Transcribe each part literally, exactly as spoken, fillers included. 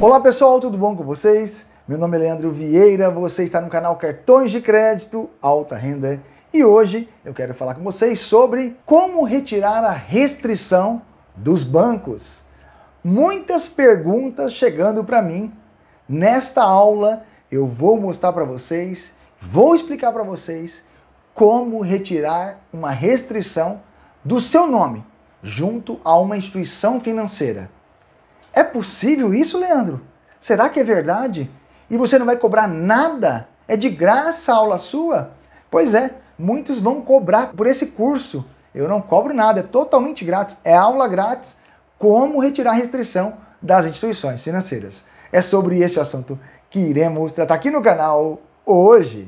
Olá pessoal, tudo bom com vocês? Meu nome é Leandro Vieira, você está no canal Cartões de Crédito Alta Renda e hoje eu quero falar com vocês sobre como retirar a restrição dos bancos. Muitas perguntas chegando para mim. Nesta aula eu vou mostrar para vocês, vou explicar para vocês como retirar uma restrição do seu nome junto a uma instituição financeira. É possível isso, Leandro? Será que é verdade? E você não vai cobrar nada? É de graça a aula sua? Pois é, muitos vão cobrar por esse curso. Eu não cobro nada, é totalmente grátis. É aula grátis, como retirar a restrição das instituições financeiras. É sobre este assunto que iremos tratar aqui no canal hoje.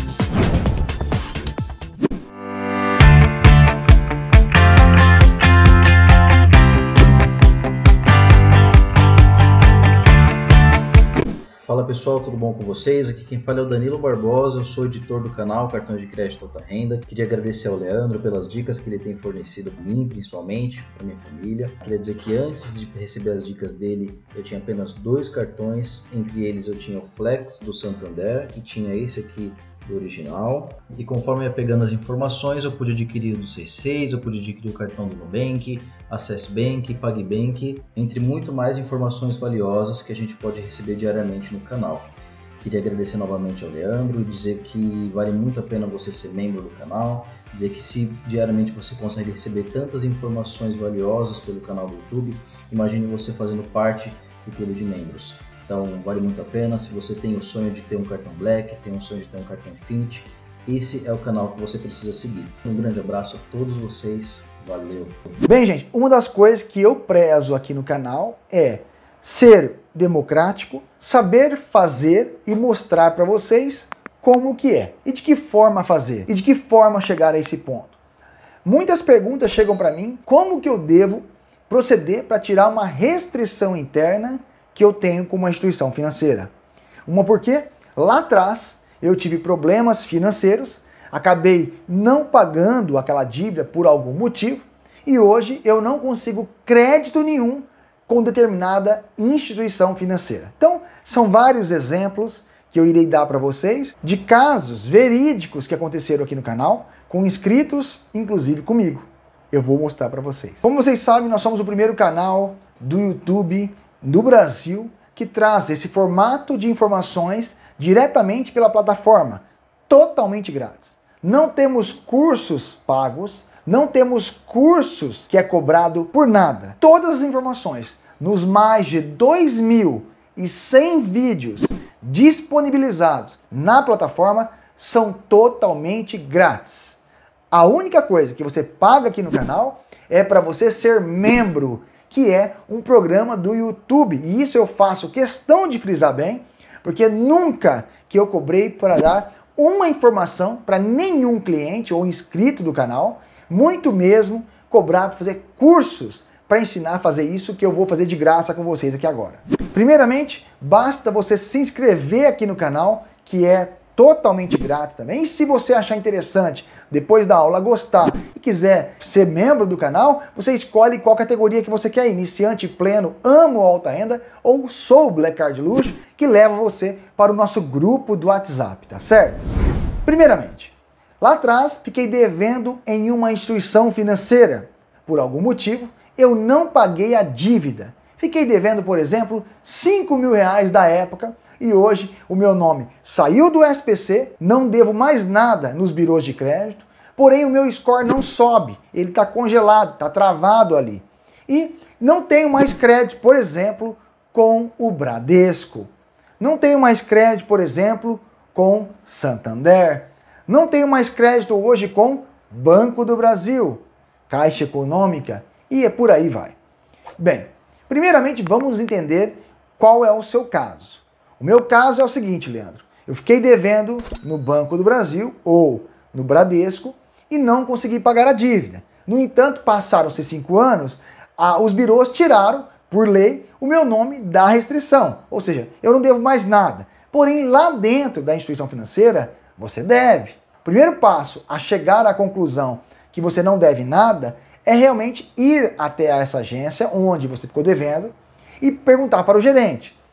Fala pessoal, tudo bom com vocês? Aqui quem fala é o Danilo Barbosa, eu sou editor do canal Cartões de Crédito Alta Renda. Queria agradecer ao Leandro pelas dicas que ele tem fornecido para mim, principalmente, para minha família. Queria dizer que antes de receber as dicas dele, eu tinha apenas dois cartões, entre eles eu tinha o Flex do Santander e tinha esse aqui do original. E conforme eu ia pegando as informações, eu pude adquirir o do C seis, eu pude adquirir o cartão do Nubank, Access Bank, PagBank, entre muito mais informações valiosas que a gente pode receber diariamente no canal. Queria agradecer novamente ao Leandro e dizer que vale muito a pena você ser membro do canal, dizer que se diariamente você consegue receber tantas informações valiosas pelo canal do YouTube, imagine você fazendo parte do clube de membros. Então vale muito a pena. Se você tem o sonho de ter um cartão Black, tem o sonho de ter um cartão Infinity, esse é o canal que você precisa seguir. Um grande abraço a todos vocês, valeu! Bem gente, uma das coisas que eu prezo aqui no canal é ser democrático, saber fazer e mostrar para vocês como que é, e de que forma fazer, e de que forma chegar a esse ponto. Muitas perguntas chegam para mim, como que eu devo proceder para tirar uma restrição interna que eu tenho com uma instituição financeira. Uma porque lá atrás eu tive problemas financeiros, acabei não pagando aquela dívida por algum motivo e hoje eu não consigo crédito nenhum com determinada instituição financeira. Então, são vários exemplos que eu irei dar para vocês de casos verídicos que aconteceram aqui no canal, com inscritos, inclusive comigo. Eu vou mostrar para vocês. Como vocês sabem, nós somos o primeiro canal do YouTube do Brasil que traz esse formato de informações diretamente pela plataforma, totalmente grátis. Não temos cursos pagos, não temos cursos que é cobrado por nada. Todas as informações nos mais de dois mil e cem vídeos disponibilizados na plataforma são totalmente grátis. A única coisa que você paga aqui no canal é para você ser membro, que é um programa do YouTube. E isso eu faço questão de frisar bem, porque nunca que eu cobrei para dar uma informação para nenhum cliente ou inscrito do canal, muito mesmo cobrar para fazer cursos para ensinar a fazer isso que eu vou fazer de graça com vocês aqui agora. Primeiramente, basta você se inscrever aqui no canal, que é totalmente grátis também. E se você achar interessante, depois da aula gostar e quiser ser membro do canal, você escolhe qual categoria que você quer, iniciante, pleno, amo alta renda ou sou Black Card Luxo, que leva você para o nosso grupo do WhatsApp, tá certo? Primeiramente, lá atrás fiquei devendo em uma instituição financeira. Por algum motivo, eu não paguei a dívida. Fiquei devendo, por exemplo, cinco mil reais da época, e hoje o meu nome saiu do S P C, não devo mais nada nos birôs de crédito, porém o meu score não sobe, ele está congelado, está travado ali. E não tenho mais crédito, por exemplo, com o Bradesco. Não tenho mais crédito, por exemplo, com Santander. Não tenho mais crédito hoje com Banco do Brasil, Caixa Econômica e por aí vai. Bem, primeiramente vamos entender qual é o seu caso. O meu caso é o seguinte, Leandro. Eu fiquei devendo no Banco do Brasil ou no Bradesco e não consegui pagar a dívida. No entanto, passaram-se cinco anos, ah, os birôs tiraram, por lei, o meu nome da restrição. Ou seja, eu não devo mais nada. Porém, lá dentro da instituição financeira, você deve. O primeiro passo a chegar à conclusão que você não deve nada é realmente ir até essa agência onde você ficou devendo e perguntar para o gerente: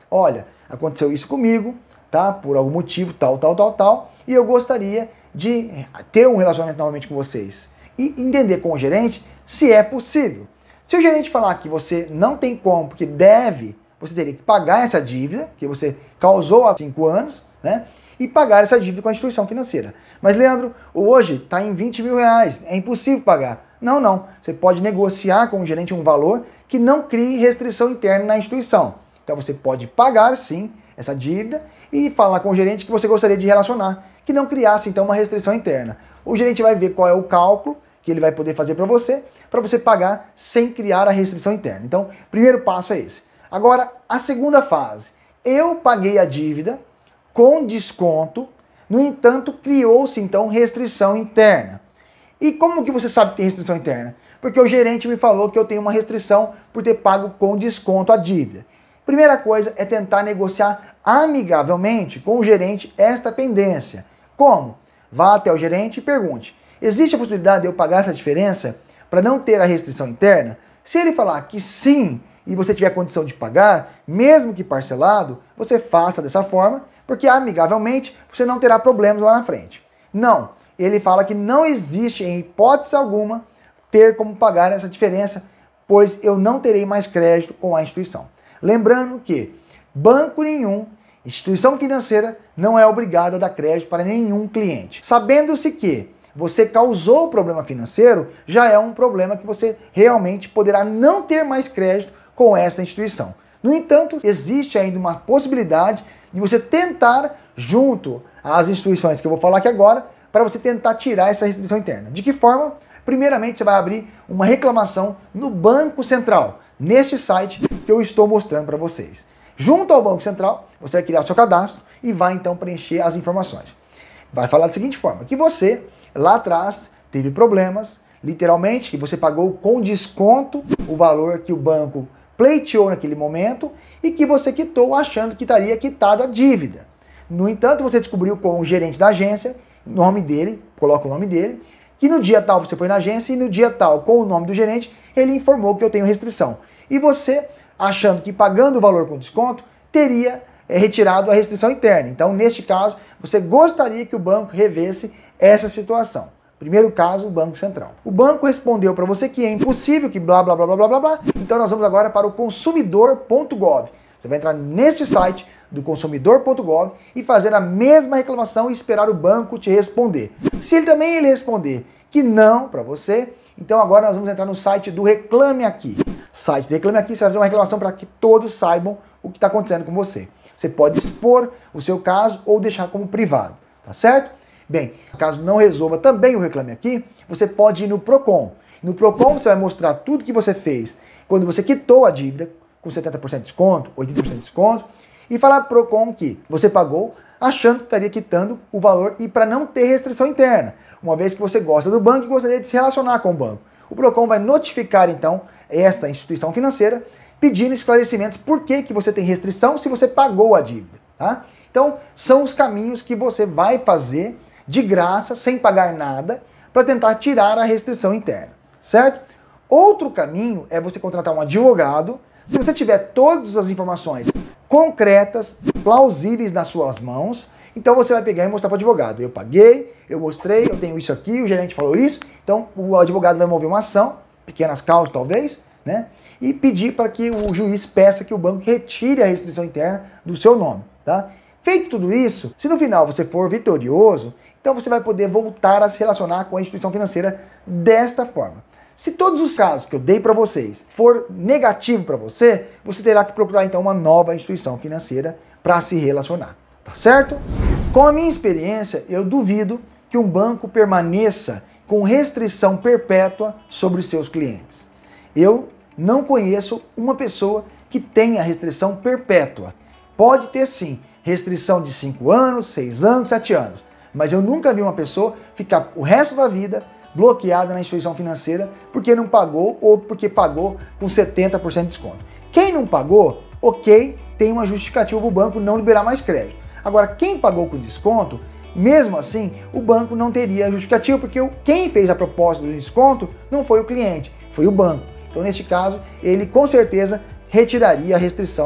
olha, aconteceu isso comigo, tá? Por algum motivo, tal, tal, tal, tal, e eu gostaria de ter um relacionamento novamente com vocês. E entender com o gerente se é possível. Se o gerente falar que você não tem como, porque deve, você teria que pagar essa dívida, que você causou há cinco anos, né? E pagar essa dívida com a instituição financeira. Mas, Leandro, hoje está em vinte mil reais, é impossível pagar. Não, não. Você pode negociar com o gerente um valor que não crie restrição interna na instituição. Então você pode pagar, sim, essa dívida e falar com o gerente que você gostaria de relacionar, que não criasse, então, uma restrição interna. O gerente vai ver qual é o cálculo que ele vai poder fazer para você, para você pagar sem criar a restrição interna. Então, primeiro passo é esse. Agora, a segunda fase. Eu paguei a dívida com desconto, no entanto, criou-se, então, restrição interna. E como que você sabe que tem restrição interna? Porque o gerente me falou que eu tenho uma restrição por ter pago com desconto a dívida. Primeira coisa é tentar negociar amigavelmente com o gerente esta pendência. Como? Vá até o gerente e pergunte: existe a possibilidade de eu pagar essa diferença para não ter a restrição interna? Se ele falar que sim, e você tiver condição de pagar, mesmo que parcelado, você faça dessa forma, porque amigavelmente você não terá problemas lá na frente. Não, ele fala que não existe em hipótese alguma ter como pagar essa diferença, pois eu não terei mais crédito com a instituição. Lembrando que banco nenhum, instituição financeira, não é obrigado a dar crédito para nenhum cliente. Sabendo-se que você causou o problema financeiro, já é um problema que você realmente poderá não ter mais crédito com essa instituição. No entanto, existe ainda uma possibilidade de você tentar, junto às instituições que eu vou falar aqui agora, para você tentar tirar essa restrição interna. De que forma? Primeiramente, você vai abrir uma reclamação no Banco Central, neste site que eu estou mostrando para vocês. Junto ao Banco Central, você vai criar o seu cadastro e vai então preencher as informações. Vai falar da seguinte forma, que você lá atrás teve problemas, literalmente, que você pagou com desconto o valor que o banco pleiteou naquele momento e que você quitou achando que estaria quitado a dívida. No entanto, você descobriu com o gerente da agência, nome dele, coloca o nome dele, que no dia tal você foi na agência e no dia tal, com o nome do gerente, ele informou que eu tenho restrição. E você, achando que pagando o valor com desconto, teria é, retirado a restrição interna. Então, neste caso, você gostaria que o banco revesse essa situação. Primeiro caso, o Banco Central. O banco respondeu para você que é impossível, que blá, blá, blá, blá, blá, blá, blá. Então, nós vamos agora para o consumidor ponto gov. Você vai entrar neste site do consumidor ponto gov e fazer a mesma reclamação e esperar o banco te responder. Se ele também ele responder que não para você, então agora nós vamos entrar no site do Reclame Aqui. Site do Reclame Aqui, você vai fazer uma reclamação para que todos saibam o que está acontecendo com você. Você pode expor o seu caso ou deixar como privado, tá certo? Bem, caso não resolva também o Reclame Aqui, você pode ir no Procon. No Procon você vai mostrar tudo que você fez quando você quitou a dívida, com setenta por cento de desconto, oitenta por cento de desconto, e falar para o Procon que você pagou achando que estaria quitando o valor e para não ter restrição interna, uma vez que você gosta do banco e gostaria de se relacionar com o banco. O Procon vai notificar então essa instituição financeira pedindo esclarecimentos por que, que você tem restrição se você pagou a dívida. Tá? Então, são os caminhos que você vai fazer de graça, sem pagar nada, para tentar tirar a restrição interna, certo? Outro caminho é você contratar um advogado. Se você tiver todas as informações concretas, plausíveis nas suas mãos, então você vai pegar e mostrar para o advogado. Eu paguei, eu mostrei, eu tenho isso aqui, o gerente falou isso, então o advogado vai mover uma ação, pequenas causas talvez, né? E pedir para que o juiz peça que o banco retire a restrição interna do seu nome, tá? Feito tudo isso, se no final você for vitorioso, então você vai poder voltar a se relacionar com a instituição financeira desta forma. Se todos os casos que eu dei para vocês for negativo para você, você terá que procurar então uma nova instituição financeira para se relacionar, tá certo? Com a minha experiência, eu duvido que um banco permaneça com restrição perpétua sobre os seus clientes. Eu não conheço uma pessoa que tenha restrição perpétua. Pode ter sim, restrição de cinco anos, seis anos, sete anos, mas eu nunca vi uma pessoa ficar o resto da vida bloqueada na instituição financeira porque não pagou ou porque pagou com setenta por cento de desconto. Quem não pagou, ok, tem uma justificativa para o banco não liberar mais crédito. Agora, quem pagou com desconto, mesmo assim, o banco não teria justificativa porque quem fez a proposta do desconto não foi o cliente, foi o banco. Então, neste caso, ele com certeza retiraria a restrição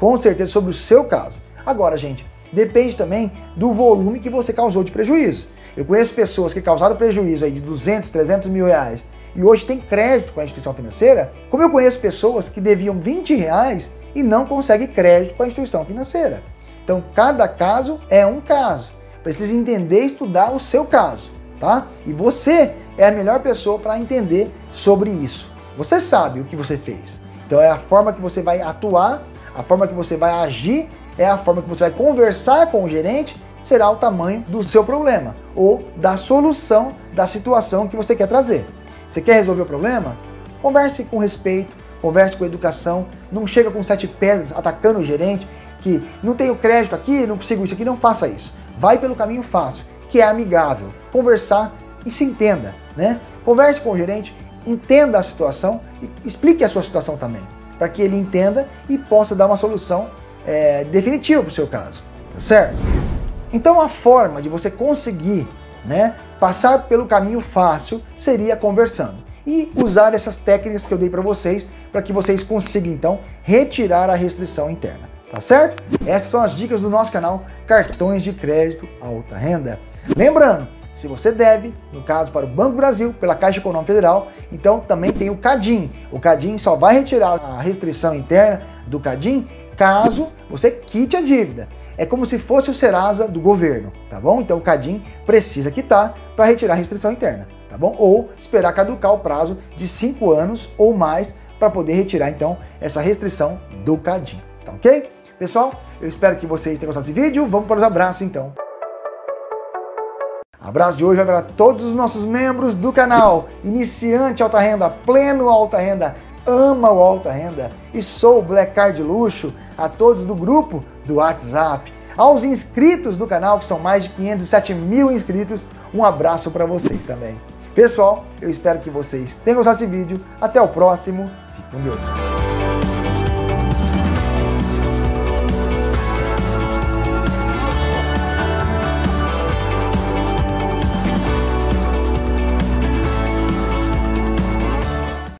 com certeza sobre o seu caso. Agora, gente, depende também do volume que você causou de prejuízo. Eu conheço pessoas que causaram prejuízo aí de duzentos, trezentos mil reais e hoje tem crédito com a instituição financeira, como eu conheço pessoas que deviam vinte reais e não conseguem crédito com a instituição financeira. Então, cada caso é um caso. Precisa entender e estudar o seu caso, tá? E você é a melhor pessoa para entender sobre isso. Você sabe o que você fez. Então, é a forma que você vai atuar, a forma que você vai agir, é a forma que você vai conversar com o gerente, será o tamanho do seu problema ou da solução da situação que você quer trazer. Você quer resolver o problema? Converse com respeito, converse com educação, não chega com sete pedras atacando o gerente, que não tenho crédito aqui, não consigo isso aqui, não faça isso. Vai pelo caminho fácil, que é amigável, conversar e se entenda, né? Converse com o gerente, entenda a situação e explique a sua situação também, para que ele entenda e possa dar uma solução é, definitiva para o seu caso, tá certo? Então a forma de você conseguir, né, passar pelo caminho fácil seria conversando e usar essas técnicas que eu dei para vocês para que vocês consigam então retirar a restrição interna, tá certo? Essas são as dicas do nosso canal Cartões de Crédito Alta Renda. Lembrando, se você deve, no caso para o Banco do Brasil, pela Caixa Econômica Federal, então também tem o CADIM. O CADIM só vai retirar a restrição interna do CADIM caso você quite a dívida. É como se fosse o Serasa do governo, tá bom? Então o CADIM precisa quitar para retirar a restrição interna, tá bom? Ou esperar caducar o prazo de cinco anos ou mais para poder retirar então essa restrição do CADIM, tá ok? Pessoal, eu espero que vocês tenham gostado desse vídeo. Vamos para os abraços então. Abraço de hoje vai para todos os nossos membros do canal, iniciante alta renda, pleno alta renda, ama o alta renda e sou Black Card Luxo, a todos do grupo do WhatsApp, aos inscritos do canal, que são mais de quinhentos e sete mil inscritos, um abraço para vocês também. Pessoal, eu espero que vocês tenham gostado desse vídeo, até o próximo, fique com Deus.